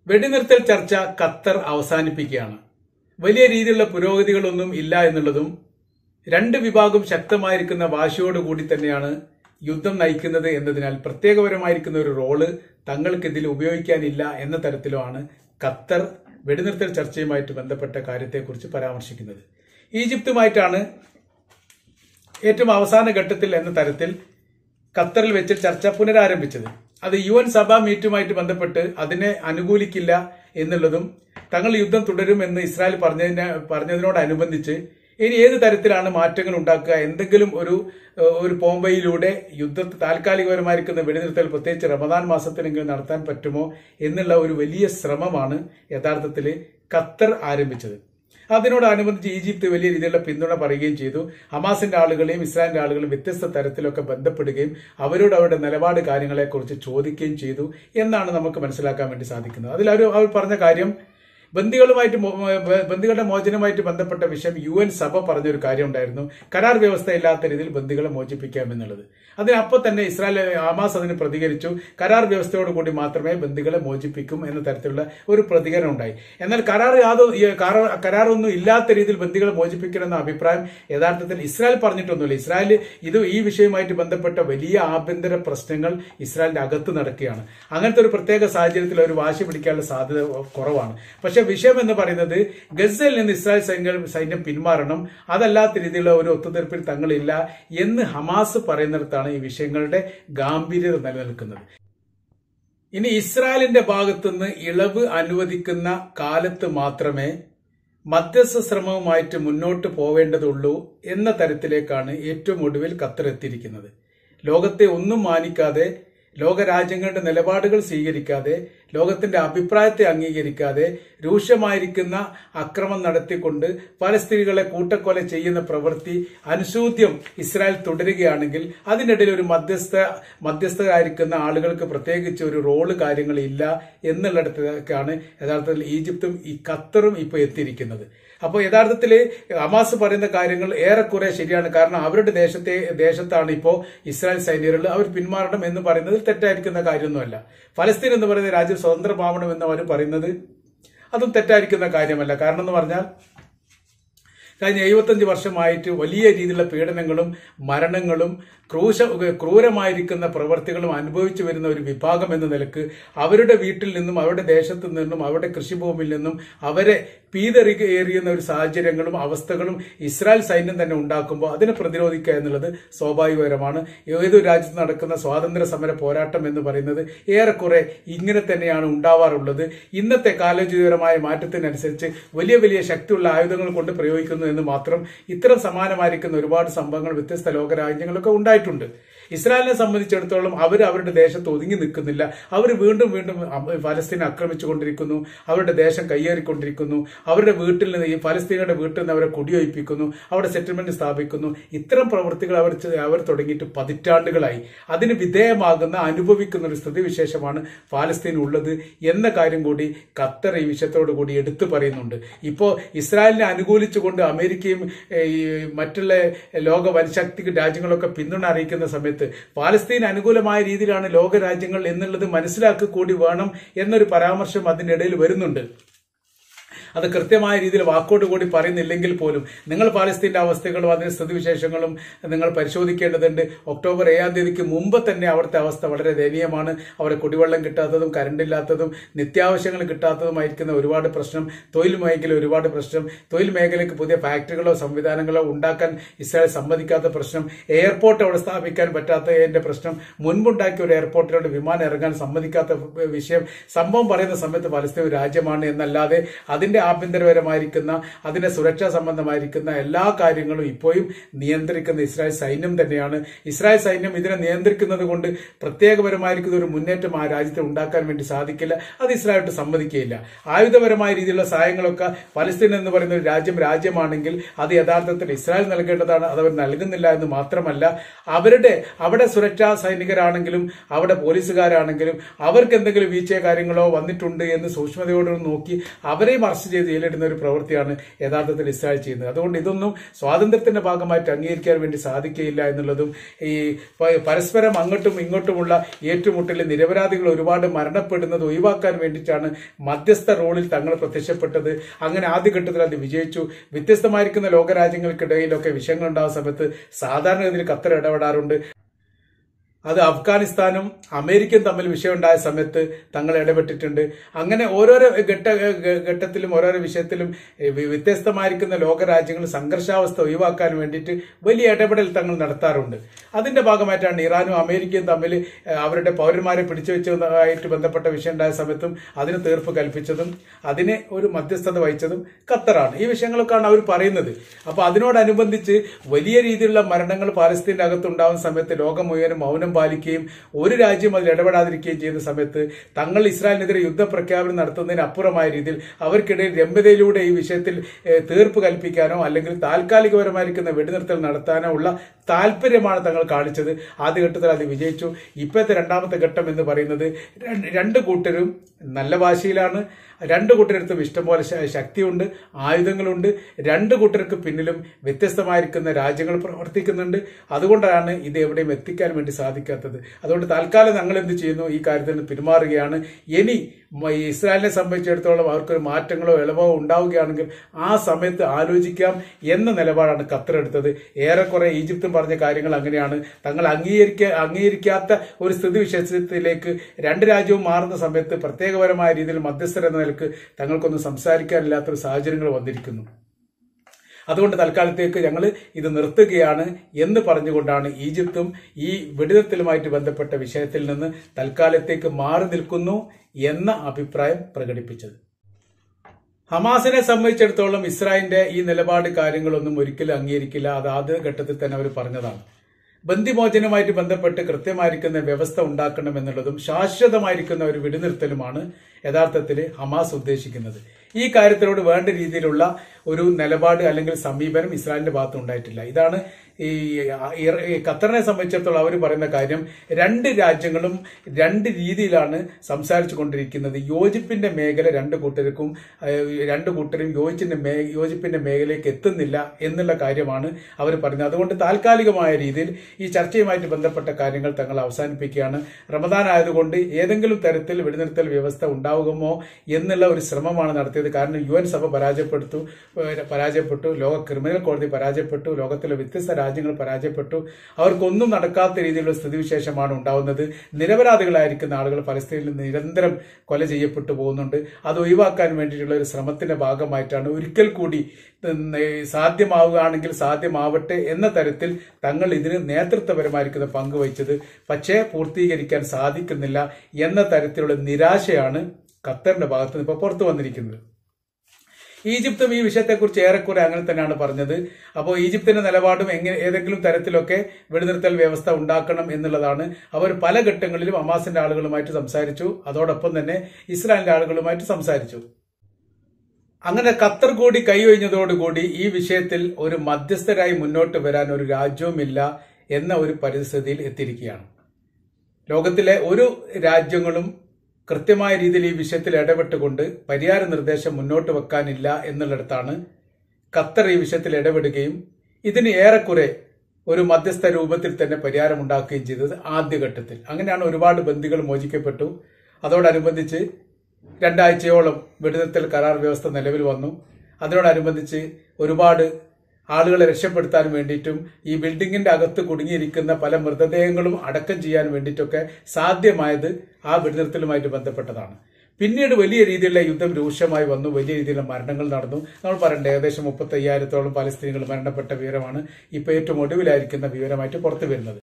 വെടിനിർത്തൽ ചർച്ച ഖത്തർ അവസാനിപ്പിക്കുകയാണ്. വലിയ രീതിയിലുള്ള പുരോഗതികളൊന്നും ഇല്ല എന്നുള്ളതും രണ്ട് വിഭാഗം ശക്തമായിരിക്കുന്ന വാശിയോടുകൂടി തന്നെയാണ് യുദ്ധം നയിക്കുന്നത് എന്നതിനാൽ പ്രത്യേകപരമായിരിക്കുന്ന ഒരു റോള് തങ്ങൾക്ക് ഇതിൽ ഉപയോഗിക്കാനില്ല എന്ന തരത്തിലുമാണ് ഖത്തർ വെടിനിർത്തൽ ചർച്ചയുമായിട്ട് ബന്ധപ്പെട്ട കാര്യത്തെക്കുറിച്ച് പരാമർശിക്കുന്നത്. ഈജിപ്തുമായിട്ടാണ് ഏറ്റവും അവസാന ഘട്ടത്തിൽ എന്ന തരത്തിൽ ഖത്തറിൽ വെച്ച് ചർച്ച പുനരാരംഭിച്ചത്. അത് UN സഭാ മീറ്റുമായിട്ട് ബന്ധപ്പെട്ട് അതിനെ അനുകൂലിക്കില്ല എന്നുള്ളതും തങ്ങൾ യുദ്ധം തുടരുമെന്ന് ഇസ്രായേൽ പറഞ്ഞതിനോടനുബന്ധിച്ച് ഇനി ഏത് തരത്തിലാണ് മാറ്റങ്ങൾ ഉണ്ടാക്കുക, എന്തെങ്കിലും ഒരു പോംവയിലൂടെ യുദ്ധത്തെ താൽക്കാലികപരമായിരിക്കുന്ന വെടിനിർത്തൽ പ്രത്യേകിച്ച് റമദാൻ മാസത്തിലെങ്കിലും നടത്താൻ പറ്റുമോ എന്നുള്ള ഒരു വലിയ ശ്രമമാണ് യഥാർത്ഥത്തിൽ ഖത്തർ ആരംഭിച്ചത്. അതിനോടനുബന്ധിച്ച് ഈജിപ്ത് വലിയ രീതിയിലുള്ള പിന്തുണ പറയുകയും ചെയ്തു. ഹമാസിന്റെ ആളുകളെയും ഇസ്രായേലിന്റെ ആളുകളും വ്യത്യസ്ത തരത്തിലൊക്കെ ബന്ധപ്പെടുകയും അവരോട് അവരുടെ നിലപാട് കാര്യങ്ങളെക്കുറിച്ച് ചോദിക്കുകയും ചെയ്തു എന്നാണ് നമുക്ക് മനസ്സിലാക്കാൻ വേണ്ടി സാധിക്കുന്നത്. അതിൽ അവർ പറഞ്ഞ കാര്യം ബന്ദികളുടെ മോചനവുമായിട്ട് ബന്ധപ്പെട്ട വിഷയം UN സഭ പറഞ്ഞൊരു കാര്യം ഉണ്ടായിരുന്നു. കരാർ വ്യവസ്ഥ ഇല്ലാത്ത രീതിയിൽ ബന്ദികളെ മോചിപ്പിക്കാമെന്നുള്ളത്. അതിനപ്പോൾ തന്നെ ഹമാസ് അതിന് പ്രതികരിച്ചു. കരാർ വ്യവസ്ഥയോടുകൂടി മാത്രമേ ബന്ദികളെ മോചിപ്പിക്കും എന്ന തരത്തിലുള്ള ഒരു പ്രതികരണം ഉണ്ടായി. എന്നാൽ കരാറൊന്നും ഇല്ലാത്ത രീതിയിൽ ബന്ദികളെ മോചിപ്പിക്കണമെന്ന അഭിപ്രായം യഥാർത്ഥത്തിൽ ഇസ്രായേൽ പറഞ്ഞിട്ടൊന്നുമില്ല. ഇസ്രായേൽ ഈ വിഷയവുമായിട്ട് ബന്ധപ്പെട്ട വലിയ ആഭ്യന്തര പ്രശ്നങ്ങൾ ഇസ്രായേലിന്റെ അകത്ത് നടക്കുകയാണ്. അങ്ങനത്തെ ഒരു പ്രത്യേക സാഹചര്യത്തിൽ ഒരു വാശി പിടിക്കാനുള്ള സാധ്യത കുറവാണ്. പക്ഷെ വിഷയം എന്ന് പറയുന്നത് ഗസയിൽ നിന്ന് ഇസ്രായേൽ സൈന്യം പിന്മാറണം, അതല്ലാത്ത രീതിയിലുള്ള ഒരു ഒത്തുതീർപ്പിൽ തങ്ങളില്ല എന്ന് ഹമാസ് പറയുന്നിടത്താണ് ഈ വിഷയങ്ങളുടെ ഗാംഭീര്യത നിലനിൽക്കുന്നത്. ഇനി ഇസ്രായേലിന്റെ ഭാഗത്തുനിന്ന് ഇളവ് അനുവദിക്കുന്ന കാലത്ത് മാത്രമേ മധ്യസ്ഥ ശ്രമവുമായിട്ട് മുന്നോട്ട് പോവേണ്ടതുള്ളൂ എന്ന തരത്തിലേക്കാണ് ഏറ്റവും ഒടുവിൽ ഖത്തർ എത്തിയിരിക്കുന്നത്. ലോകത്തെ ഒന്നും മാനിക്കാതെ, ലോകരാജ്യങ്ങളുടെ നിലപാടുകൾ സ്വീകരിക്കാതെ, ലോകത്തിന്റെ അഭിപ്രായത്തെ അംഗീകരിക്കാതെ രൂക്ഷമായിരിക്കുന്ന അക്രമം നടത്തിക്കൊണ്ട് പലസ്തീനികളെ കൂട്ടക്കൊല ചെയ്യുന്ന പ്രവൃത്തി അനുശോദ്യം ഇസ്രായേൽ തുടരുകയാണെങ്കിൽ അതിനിടയിൽ ഒരു മധ്യസ്ഥരായിരിക്കുന്ന ആളുകൾക്ക് പ്രത്യേകിച്ച് ഒരു റോള് കാര്യങ്ങളില്ല എന്നുള്ളിടത്തേക്കാണ് യഥാർത്ഥത്തിൽ ഈജിപ്തും ഈ ഖത്തറും ഇപ്പോൾ എത്തിയിരിക്കുന്നത്. അപ്പോൾ യഥാർത്ഥത്തിൽ ഹമാസ് പറയുന്ന കാര്യങ്ങൾ ഏറെക്കുറെ ശരിയാണ്. കാരണം അവരുടെ ദേശത്താണ് ഇപ്പോൾ ഇസ്രായേൽ സൈനികരുള്ളത്. അവർ പിന്മാറണം എന്ന് പറയുന്നത് തെറ്റായിരിക്കുന്ന കാര്യമൊന്നുമല്ല. ഫലസ്തീൻ എന്ന് പറയുന്ന രാജ്യം സ്വതന്ത്രമാവണം എന്ന് അവർ പറയുന്നത് അതും തെറ്റായിരിക്കുന്ന കാര്യമല്ല. കാരണം എന്ന് പറഞ്ഞാൽ കഴിഞ്ഞ 75 വർഷമായിട്ട് വലിയ രീതിയിലുള്ള പീഡനങ്ങളും മരണങ്ങളും ക്രൂരമായിരിക്കുന്ന പ്രവർത്തികളും അനുഭവിച്ചു വരുന്ന ഒരു വിഭാഗം എന്ന നിലക്ക് അവരുടെ വീട്ടിൽ നിന്നും അവരുടെ ദേശത്തു നിന്നും അവരുടെ കൃഷിഭൂമിയിൽ നിന്നും അവരെ പീതെറിയുന്ന ഒരു സാഹചര്യങ്ങളും അവസ്ഥകളും ഇസ്രായേൽ സൈന്യം തന്നെ ഉണ്ടാക്കുമ്പോൾ അതിനെ പ്രതിരോധിക്കുക എന്നുള്ളത് സ്വാഭാവികപരമാണ്. ഏതൊരു രാജ്യത്ത് നടക്കുന്ന സ്വാതന്ത്ര്യ സമര പോരാട്ടം എന്ന് പറയുന്നത് ഏറെക്കുറെ ഇങ്ങനെ തന്നെയാണ് ഉണ്ടാവാറുള്ളത്. ഇന്നത്തെ കാലോചിതപരമായ മാറ്റത്തിനനുസരിച്ച് വലിയ വലിയ ശക്തിയുള്ള ആയുധങ്ങൾ കൊണ്ട് പ്രയോഗിക്കുന്നു എന്ന് മാത്രം. ഇത്തരം സമാനമായിരിക്കുന്ന ഒരുപാട് സംഭവങ്ങൾ വ്യത്യസ്ത ലോകരാജ്യങ്ങളൊക്കെ ഉണ്ടായിട്ടുണ്ട്. ഇസ്രായേലിനെ സംബന്ധിച്ചിടത്തോളം അവരുടെ ദേശത്ത് ഒതുങ്ങി നിൽക്കുന്നില്ല. അവർ വീണ്ടും ഫലസ്തീനെ ആക്രമിച്ചുകൊണ്ടിരിക്കുന്നു, അവരുടെ ദേശം കയ്യേറിക്കൊണ്ടിരിക്കുന്നു, അവരുടെ വീട്ടിൽ നിന്ന് ഈ ഫലസ്തീനയുടെ വീട്ടിൽ നിന്ന് അവരെ കുടിയൊഴിപ്പിക്കുന്നു, അവിടെ സെറ്റിൽമെന്റ് സ്ഥാപിക്കുന്നു. ഇത്തരം പ്രവൃത്തികൾ അവർ തുടങ്ങിയിട്ട് പതിറ്റാണ്ടുകളായി. അതിന് വിധേയമാകുന്ന അനുഭവിക്കുന്ന ഒരു സ്ഥിതിവിശേഷമാണ് ഫലസ്തീൻ ഉള്ളത് എന്ന കാര്യം കൂടി ഖത്തർ ഈ വിഷയത്തോടു കൂടി എടുത്തു പറയുന്നുണ്ട്. ഇപ്പോൾ ഇസ്രായേലിനെ അനുകൂലിച്ചുകൊണ്ട് അമേരിക്കയും മറ്റുള്ള ലോക വൻശക്തി രാജ്യങ്ങളൊക്കെ പിന്തുണ അറിയിക്കുന്ന സമയത്ത് പാലസ്തീൻ അനുകൂലമായ രീതിയിലാണ് ലോകരാജ്യങ്ങൾ എന്നുള്ളത് മനസ്സിലാക്കി കൂടി വേണം എന്നൊരു പരാമർശം അതിനിടയിൽ വരുന്നുണ്ട്. അത് കൃത്യമായ രീതിയിൽ വാക്കോടുകൂടി പറയുന്നില്ലെങ്കിൽ പോലും നിങ്ങൾ പാലസ്തീന്റെ അവസ്ഥകളും അതിന്റെ സ്ഥിതിവിശേഷങ്ങളും നിങ്ങൾ പരിശോധിക്കേണ്ടതുണ്ട്. ഒക്ടോബർ 7-ാം തീയതിക്ക് മുമ്പ് തന്നെ അവിടുത്തെ അവസ്ഥ വളരെ ദയനീയമാണ്. അവിടെ കുടിവെള്ളം കിട്ടാത്തതും കറണ്ടില്ലാത്തതും നിത്യാവശ്യങ്ങൾ കിട്ടാത്തതുമായിരിക്കുന്ന ഒരുപാട് പ്രശ്നം, തൊഴിൽ മേഖല ഒരുപാട് പ്രശ്നം, തൊഴിൽ മേഖലയ്ക്ക് പുതിയ ഫാക്ടറികളോ സംവിധാനങ്ങളോ ഉണ്ടാക്കാൻ ഇസ്രായേൽ സമ്മതിക്കാത്ത പ്രശ്നം, എയർപോർട്ട് അവിടെ സ്ഥാപിക്കാൻ പറ്റാത്തതിന്റെ പ്രശ്നം, മുൻപുണ്ടാക്കിയ ഒരു എയർപോർട്ടിലൂടെ വിമാനം ഇറങ്ങാൻ സമ്മതിക്കാത്ത വിഷയം. സംഭവം പറയുന്ന സമയത്ത് പലസ്തീൻ ഒരു രാജ്യമാണ് എന്നല്ലാതെ അതിന്റെ ആഭ്യന്തരപരമായിരിക്കുന്ന അതിന്റെ സുരക്ഷാ സംബന്ധമായിരിക്കുന്ന എല്ലാ കാര്യങ്ങളും ഇപ്പോഴും നിയന്ത്രിക്കുന്ന ഇസ്രായേൽ സൈന്യം തന്നെയാണ്. ഇസ്രായേൽ സൈന്യം ഇതിനെ നിയന്ത്രിക്കുന്നത് കൊണ്ട് പ്രത്യേകപരമായിരിക്കുന്ന ഒരു മുന്നേറ്റം ആ രാജ്യത്ത് ഉണ്ടാക്കാൻ വേണ്ടി സാധിക്കില്ല. അത് ഇസ്രായേലിട്ട് സമ്മതിക്കുകയില്ല. ആയുധപരമായ രീതിയിലുള്ള സഹായങ്ങളൊക്കെ പലസ്തീൻ എന്ന് പറയുന്ന ഒരു രാജ്യമാണെങ്കിൽ അത് യഥാർത്ഥത്തിൽ ഇസ്രായേൽ നൽകേണ്ടതാണ്. അതവർ നൽകുന്നില്ല എന്ന് മാത്രമല്ല, അവിടെ സുരക്ഷാ സൈനികരാണെങ്കിലും അവിടെ പോലീസുകാരാണെങ്കിലും അവർക്ക് എന്തെങ്കിലും വീഴ്ച കാര്യങ്ങളോ വന്നിട്ടുണ്ട് എന്ന് സൂക്ഷ്മതയോടെ നോക്കി അവരെയും അറസ്റ്റ് അറസ്റ്റ് ചെയ്ത് ജയിലിടുന്ന ഒരു പ്രവൃത്തിയാണ് യഥാർത്ഥത്തിൽ ഇസ്രായേൽ ചെയ്യുന്നത്. അതുകൊണ്ട് ഇതൊന്നും സ്വാതന്ത്ര്യത്തിന്റെ ഭാഗമായിട്ട് അംഗീകരിക്കാൻ വേണ്ടി സാധിക്കുകയില്ല എന്നുള്ളതും, ഈ പരസ്പരം അങ്ങോട്ടും ഇങ്ങോട്ടുമുള്ള ഏറ്റുമുട്ടലിൽ നിരപരാധികൾ ഒരുപാട് മരണപ്പെടുന്നത് ഒഴിവാക്കാൻ വേണ്ടിയിട്ടാണ് മധ്യസ്ഥ റോളിൽ തങ്ങൾ പ്രത്യക്ഷപ്പെട്ടത്. അങ്ങനെ ആദ്യഘട്ടത്തിൽ അത് വിജയിച്ചു. വ്യത്യസ്തമായിരിക്കുന്ന ലോകരാജ്യങ്ങൾക്കിടയിലൊക്കെ വിഷയങ്ങൾ ഉണ്ടാകുന്ന സമയത്ത് സാധാരണഗതിയിൽ ഖത്തർ ഇടപെടാറുണ്ട്. അത് അഫ്ഗാനിസ്ഥാനും അമേരിക്കയും തമ്മിൽ വിഷയമുണ്ടായ സമയത്ത് തങ്ങൾ ഇടപെട്ടിട്ടുണ്ട്. അങ്ങനെ ഓരോരോ ഘട്ടത്തിലും ഓരോരോ വിഷയത്തിലും വ്യത്യസ്തമായിരിക്കുന്ന ലോകരാജ്യങ്ങൾ സംഘർഷാവസ്ഥ ഒഴിവാക്കാൻ വേണ്ടിയിട്ട് വലിയ ഇടപെടൽ തങ്ങൾ നടത്താറുണ്ട്. അതിന്റെ ഭാഗമായിട്ടാണ് ഇറാനും അമേരിക്കയും തമ്മിൽ അവരുടെ പൗരന്മാരെ പിടിച്ചു വെച്ചതുമായിട്ട് ബന്ധപ്പെട്ട വിഷയം ഉണ്ടായ സമയത്തും അതിന് തീർപ്പ് കൽപ്പിച്ചതും അതിന് ഒരു മധ്യസ്ഥത വഹിച്ചതും ഖത്തറാണ്. ഈ വിഷയങ്ങളൊക്കെയാണ് അവർ പറയുന്നത്. അപ്പൊ അതിനോടനുബന്ധിച്ച് വലിയ രീതിയിലുള്ള മരണങ്ങൾ പാലസ്തീന്റെ അകത്തുണ്ടാവുന്ന സമയത്ത് ലോകം മുഴുവനും മൗനം പാലിക്കുകയും ഒരു രാജ്യം അതിൽ ഇടപെടാതിരിക്കുകയും ചെയ്യുന്ന സമയത്ത് തങ്ങൾ ഇസ്രായേലിനെതിരെ യുദ്ധപ്രഖ്യാപനം നടത്തുന്നതിന് അപ്പുറമായ രീതിയിൽ അവർക്കിടയിൽ രമ്യതയിലൂടെ ഈ വിഷയത്തിൽ തീർപ്പ് കൽപ്പിക്കാനോ അല്ലെങ്കിൽ താൽക്കാലികപരമായിരിക്കുന്ന വെടിനിർത്തൽ നടത്താനോ ഉള്ള താല്പര്യമാണ് തങ്ങൾ കാണിച്ചത്. ആദ്യഘട്ടത്തിൽ അത് വിജയിച്ചു. ഇപ്പോഴത്തെ രണ്ടാമത്തെ ഘട്ടം എന്ന് പറയുന്നത് രണ്ട് കൂട്ടരും നല്ല ഭാഷയിലാണ്. രണ്ട് കൂട്ടരടുത്തും ഇഷ്ടംപോലെ ശക്തിയുണ്ട്, ആയുധങ്ങളുണ്ട്. രണ്ട് കൂട്ടർക്ക് പിന്നിലും വ്യത്യസ്തമായിരിക്കുന്ന രാജ്യങ്ങൾ പ്രവർത്തിക്കുന്നുണ്ട്. അതുകൊണ്ടാണ് ഇത് എവിടെയും എത്തിക്കാൻ വേണ്ടി സാധിക്കാത്തത്. അതുകൊണ്ട് തൽക്കാലം ഞങ്ങൾ എന്ത് ചെയ്യുന്നു, ഈ കാര്യത്തിൽ നിന്ന് പിന്മാറുകയാണ്. ഇനി ഇസ്രായേലിനെ സംബന്ധിച്ചിടത്തോളം അവർക്കൊരു മാറ്റങ്ങളോ ഇളവോ ഉണ്ടാവുകയാണെങ്കിൽ ആ സമയത്ത് ആലോചിക്കാം എന്ന നിലപാടാണ് ഖത്തർ എടുത്തത്. ഏറെക്കുറെ ഈജിപ്തും പറഞ്ഞ കാര്യങ്ങൾ അങ്ങനെയാണ്. തങ്ങൾ അംഗീകരിക്കാത്ത ഒരു സ്ഥിതിവിശേഷത്തിലേക്ക് രണ്ട് രാജ്യവും മാറുന്ന സമയത്ത് പ്രത്യേകപരമായ രീതിയിൽ മധ്യസ്ഥർ എന്ന നിലക്ക് തങ്ങൾക്കൊന്നും സംസാരിക്കാനില്ലാത്തൊരു സാഹചര്യങ്ങൾ വന്നിരിക്കുന്നു. അതുകൊണ്ട് തൽക്കാലത്തേക്ക് ഞങ്ങൾ ഇത് നിർത്തുകയാണ് എന്ന് പറഞ്ഞുകൊണ്ടാണ് ഈജിപ്തും ഈ വെടിനിർത്തലുമായിട്ട് ബന്ധപ്പെട്ട വിഷയത്തിൽ നിന്ന് തൽക്കാലത്തേക്ക് മാറി നിൽക്കുന്നു എന്ന അഭിപ്രായം പ്രകടിപ്പിച്ചത്. ഹമാസിനെ സംബന്ധിച്ചിടത്തോളം ഇസ്രായേലിന്റെ ഈ നിലപാട് കാര്യങ്ങളൊന്നും ഒരിക്കലും അംഗീകരിക്കില്ല. അത് ആദ്യ ഘട്ടത്തിൽ തന്നെ അവർ പറഞ്ഞതാണ്. ബന്ദിമോചനവുമായിട്ട് ബന്ധപ്പെട്ട് കൃത്യമായിരിക്കുന്ന വ്യവസ്ഥ ഉണ്ടാക്കണമെന്നുള്ളതും ശാശ്വതമായിരിക്കുന്ന ഒരു വെടിനിർത്തലുമാണ് യഥാർത്ഥത്തിൽ ഹമാസ് ഉദ്ദേശിക്കുന്നത്. ഈ കാര്യത്തിനോട് വേണ്ട രീതിയിലുള്ള ഒരു നിലപാട് അല്ലെങ്കിൽ സമീപനം ഇസ്രായേലിന്റെ ഭാഗത്ത് ഉണ്ടായിട്ടില്ല. ഇതാണ് ഈ ഖത്തറിനെ സംബന്ധിച്ചിടത്തോളം അവർ പറയുന്ന കാര്യം. രണ്ട് രാജ്യങ്ങളും രണ്ട് രീതിയിലാണ് സംസാരിച്ചു കൊണ്ടിരിക്കുന്നത്. യോജിപ്പിന്റെ മേഖല രണ്ട് കൂട്ടരും യോജിപ്പിന്റെ മേഖലയിലേക്ക് എത്തുന്നില്ല എന്നുള്ള കാര്യമാണ് അവർ പറയുന്നത്. അതുകൊണ്ട് താൽക്കാലികമായ രീതിയിൽ ഈ ചർച്ചയുമായിട്ട് ബന്ധപ്പെട്ട കാര്യങ്ങൾ തങ്ങൾ അവസാനിപ്പിക്കുകയാണ്. റമദാൻ ആയതുകൊണ്ട് ഏതെങ്കിലും തരത്തിൽ വെടിനിർത്തൽ വ്യവസ്ഥ ഉണ്ടാകുമോ എന്നുള്ള ഒരു ശ്രമമാണ് നടത്തിയത്. കാരണം UN സഭ പരാജയപ്പെട്ടു, ലോക ക്രിമിനൽ കോടതി പരാജയപ്പെട്ടു, ലോകത്തിലെ വ്യത്യസ്ത രാജ്യങ്ങൾ പരാജയപ്പെട്ടു. അവർക്കൊന്നും നടക്കാത്ത രീതിയിലുള്ള സ്ഥിതിവിശേഷമാണ് ഉണ്ടാവുന്നത്. നിരപരാധികളായിരിക്കുന്ന ആളുകൾ പലസ്തീനിൽ നിരന്തരം കൊല ചെയ്യപ്പെട്ടു പോകുന്നുണ്ട്. അത് ഒഴിവാക്കാൻ വേണ്ടിയിട്ടുള്ള ഒരു ശ്രമത്തിന്റെ ഭാഗമായിട്ടാണ് ഒരിക്കൽ കൂടി സാധ്യമാവുകയാണെങ്കിൽ സാധ്യമാവട്ടെ എന്ന തരത്തിൽ തങ്ങൾ ഇതിന് നേതൃത്വപരമായിരിക്കുന്ന പങ്ക് വഹിച്ചത്. പക്ഷേ പൂർത്തീകരിക്കാൻ സാധിക്കുന്നില്ല എന്ന തരത്തിലുള്ള നിരാശയാണ് ഖത്തറിന്റെ ഭാഗത്ത് നിന്ന് ഇപ്പോൾ പുറത്തു വന്നിരിക്കുന്നത്. ഈജിപ്തും ഈ വിഷയത്തെക്കുറിച്ച് ഏറെക്കുറെ അങ്ങനെ തന്നെയാണ് പറഞ്ഞത്. അപ്പോൾ ഈജിപ്തിന്റെ നിലപാടും ഏതെങ്കിലും തരത്തിലൊക്കെ വെടിനിർത്തൽ വ്യവസ്ഥ ഉണ്ടാക്കണം എന്നുള്ളതാണ്. അവർ പല ഘട്ടങ്ങളിലും ഹമാസിന്റെ ആളുകളുമായിട്ട് സംസാരിച്ചു, അതോടൊപ്പം തന്നെ ഇസ്രായേലിന്റെ ആളുകളുമായിട്ട് സംസാരിച്ചു. അങ്ങനെ ഖത്തർ കൂടി കൈയൊഴിഞ്ഞതോടുകൂടി ഈ വിഷയത്തിൽ ഒരു മധ്യസ്ഥരായി മുന്നോട്ട് വരാൻ ഒരു രാജ്യവുമില്ല എന്ന ഒരു പരിസ്ഥിതിയിൽ എത്തിയിരിക്കുകയാണ്. ലോകത്തിലെ ഒരു രാജ്യങ്ങളും കൃത്യമായ രീതിയിൽ ഈ വിഷയത്തിൽ ഇടപെട്ടുകൊണ്ട് പരിഹാര നിർദ്ദേശം മുന്നോട്ട് വെക്കാനില്ല എന്നുള്ളിടത്താണ് ഖത്തർ ഈ വിഷയത്തിൽ ഇടപെടുകയും ഇതിന് ഏറെക്കുറെ ഒരു മധ്യസ്ഥ രൂപത്തിൽ തന്നെ പരിഹാരം ഉണ്ടാക്കുകയും ചെയ്തത് ആദ്യഘട്ടത്തിൽ. അങ്ങനെയാണ് ഒരുപാട് ബന്ദികൾ മോചിക്കപ്പെട്ടു. അതോടനുബന്ധിച്ച് 2 ആഴ്ചയോളം വെടിനിർത്തൽ കരാർ വ്യവസ്ഥ നിലവിൽ വന്നു. അതിനോടനുബന്ധിച്ച് ഒരുപാട് ആളുകളെ രക്ഷപ്പെടുത്താൻ വേണ്ടിയിട്ടും ഈ ബിൽഡിങ്ങിന്റെ അകത്ത് കുടുങ്ങിയിരിക്കുന്ന പല മൃതദേഹങ്ങളും അടക്കം ചെയ്യാൻ വേണ്ടിയിട്ടൊക്കെ സാധ്യമായത് ആ വെടിനിർത്തലുമായിട്ട് ബന്ധപ്പെട്ടതാണ്. പിന്നീട് വലിയ രീതിയിലുള്ള യുദ്ധം രൂക്ഷമായി വന്നു. വലിയ രീതിയിലുള്ള മരണങ്ങൾ നടന്നു. നമ്മൾ പറയേണ്ടത് ഏകദേശം 35,000-ഓളം പലസ്തീനികൾ മരണപ്പെട്ട വിവരമാണ് ഇപ്പോൾ ഏറ്റവും ഒടുവിലായിരിക്കുന്ന വിവരമായിട്ട് പുറത്തു വരുന്നത്.